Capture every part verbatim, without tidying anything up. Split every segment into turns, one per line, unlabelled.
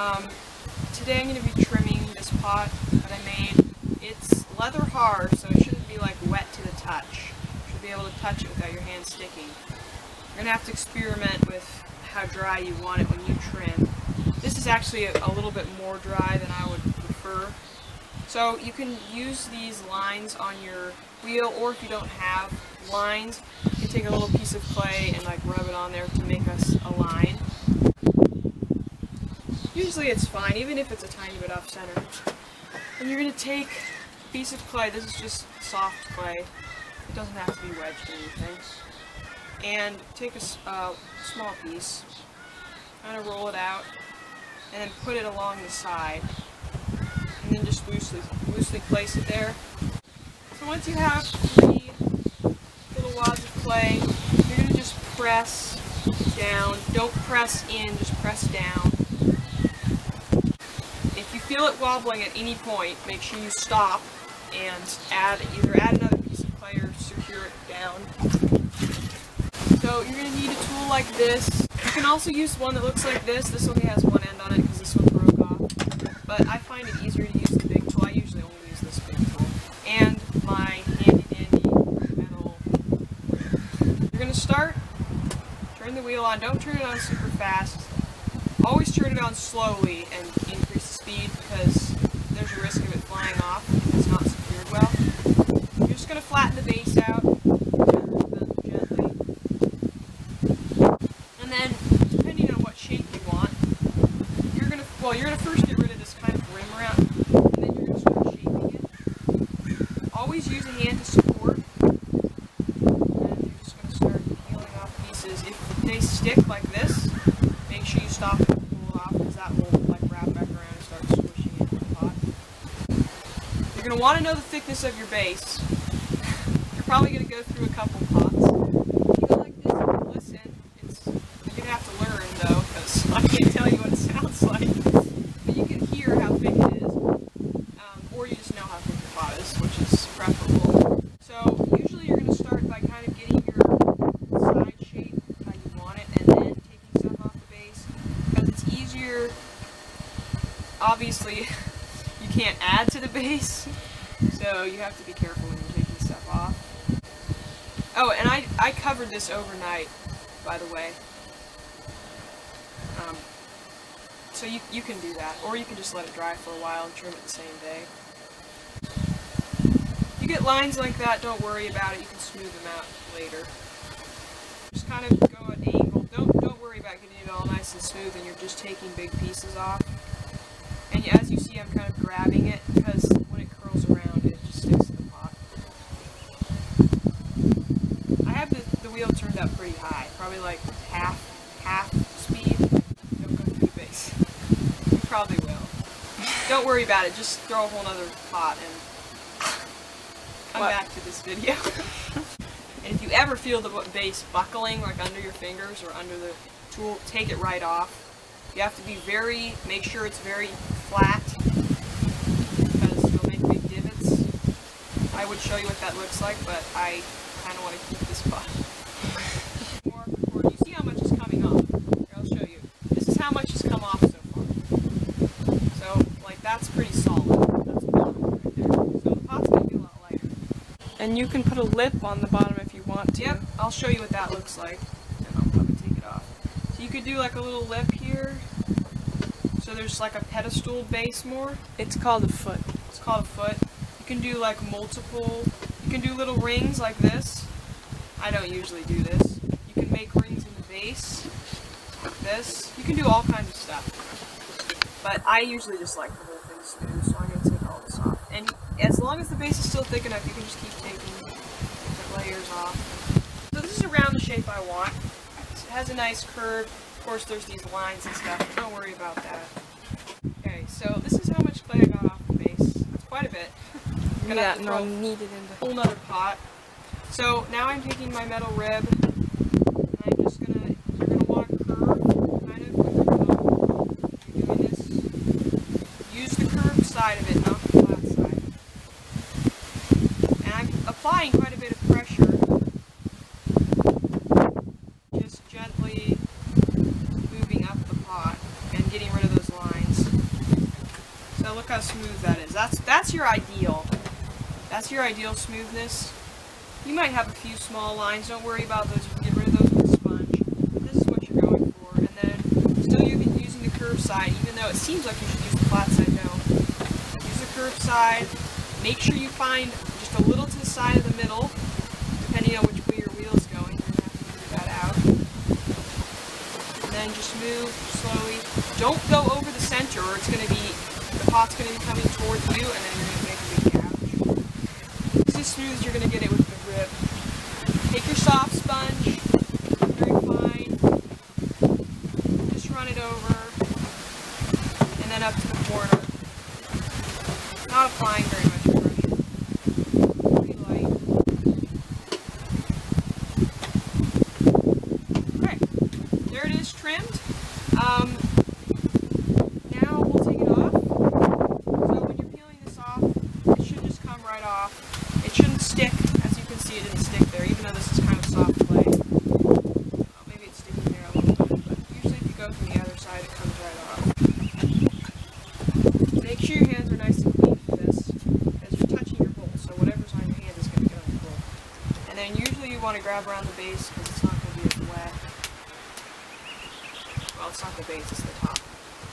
Um, today I'm going to be trimming this pot that I made. It's leather hard, so it shouldn't be like wet to the touch. You should be able to touch it without your hand sticking. You're going to have to experiment with how dry you want it when you trim. This is actually a, a little bit more dry than I would prefer. So you can use these lines on your wheel, or if you don't have lines, you can take a little piece of clay and like rub it on there to make us a line. Usually it's fine, even if it's a tiny bit off center. And you're going to take a piece of clay, this is just soft clay, it doesn't have to be wedged or anything, and take a uh, small piece, kind of roll it out, and then put it along the side, and then just loosely, loosely place it there. So once you have three little wads of clay, you're going to just press down. Don't press in, just press down. If you feel it wobbling at any point, make sure you stop and add either add another piece of clay or secure it down. So you're going to need a tool like this. You can also use one that looks like this. This only has one end on it because this one broke off. But I find it easier to use the big tool. I usually only use this big tool. And my handy dandy metal. You're going to start, turn the wheel on. Don't turn it on super fast. Always turn it on slowly and increase the speed because there's a risk of it flying off if it's not secured well. You're just going to flatten the base out gently. And then, depending on what shape you want, you're going to, well, you're going to first get rid of this kind of rim around, and then you're going to start shaping it. Always use a hand to support, and you're just going to start peeling off pieces. If they stick like this, make sure you stop it and pull it off, because that will like wrap back around and start squishing into the pot. You're going to want to know the thickness of your base. You're probably going to go through a couple pots. If you go like this and listen, it's, you're going to have to learn though, because I can't tell you what it sounds like. But you can hear how thick it is, um, or you just know how thick the pot is, which is preferable. So usually you're going to start by kind of getting your side shape how you want it, and then taking stuff off the base, because it's easier. Obviously, you can't add to the base, so you have to be careful when you're taking stuff off. Oh, and I, I covered this overnight, by the way. Um, so you, you can do that, or you can just let it dry for a while and trim it the same day. You get lines like that, don't worry about it, you can smooth them out later. Just kind of go at an angle, don't, don't worry about getting it all nice and smooth and you're just taking big pieces off. And as you see, I'm kind of grabbing it, because when it curls around, it just sticks to the pot. I have the, the wheel turned up pretty high, probably like half, half speed. Don't go through the base. You probably will. Don't worry about it, just throw a whole other pot and come what? back to this video. And if you ever feel the base buckling, like under your fingers or under the tool, take it right off. You have to be very, make sure it's very flat, because you'll make big divots. I would show you what that looks like, but I kind of want to keep this pot. More cord. You see how much is coming off? Here, I'll show you. This is how much has come off so far. So, like, that's pretty solid. That's bottom right there. So the pot's going to be a lot lighter. And you can put a lip on the bottom if you want to. Yep, I'll show you what that looks like. And I'll probably take it off. So you could do like a little lip here. So there's like a pedestal base more. It's called a foot. It's called a foot. You can do like multiple, you can do little rings like this. I don't usually do this. You can make rings in the base, like this. You can do all kinds of stuff. But I usually just like the whole thing smooth, so I'm going to take all this off. And as long as the base is still thick enough, you can just keep taking different layers off. So this is around the shape I want. It has a nice curve. Of course, there's these lines and stuff, but don't worry about that. Okay, so this is how much clay I got off the base. That's quite a bit. I'm gonna have to throw need it in the whole nother pot. So now I'm taking my metal rib, and I'm just gonna, you're gonna want to curve, kind of, with your thumb. You're doing this. Use the curved side of it, not the flat side. And I'm applying quite a bit of pressure. Just gently moving up the pot and getting rid of those lines. how smooth that is. That's that's your ideal. That's your ideal smoothness. You might have a few small lines. Don't worry about those. You can get rid of those with a sponge. This is what you're going for. And then still you're using the curved side, even though it seems like you should use the flat side. No. Use the curved side. Make sure you find just a little to the side of the middle, depending on which way your wheel is going. You're going to have to figure that out. And then just move slowly. Don't go over the center, or it's going to be, the pot's going to be coming towards you, and then you're going to make a big gouge. This is as smooth as you're going to get it with the rib. Take your soft sponge, very fine, just run it over, and then up to the corner. Not applying very much pressure. Pretty light. Okay, there it is, trimmed. Um, now we'll take it off. So when you're peeling this off, it should just come right off. It shouldn't stick. As you can see, it didn't stick there, even though this is kind of soft clay. Oh, maybe it's sticking there a little bit, but usually if you go from the other side, it comes right off. Make sure your hands are nice and clean for this, because you're touching your bowl, so whatever's on your hand is going to go in the bowl. And then usually you want to grab around the base, because it's not going to be as wet. Well, it's not the base, it's the top.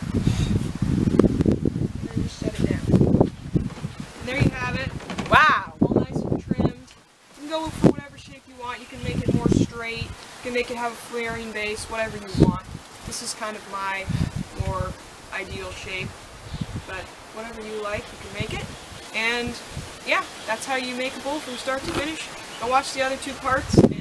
And then just set it down. And there you have it. Wow! All nice and trimmed. You can go for whatever shape you want. You can make it more straight. You can make it have a flaring base, whatever you want. This is kind of my more ideal shape. But whatever you like, you can make it. And yeah, that's how you make a bowl from start to finish. Go watch the other two parts.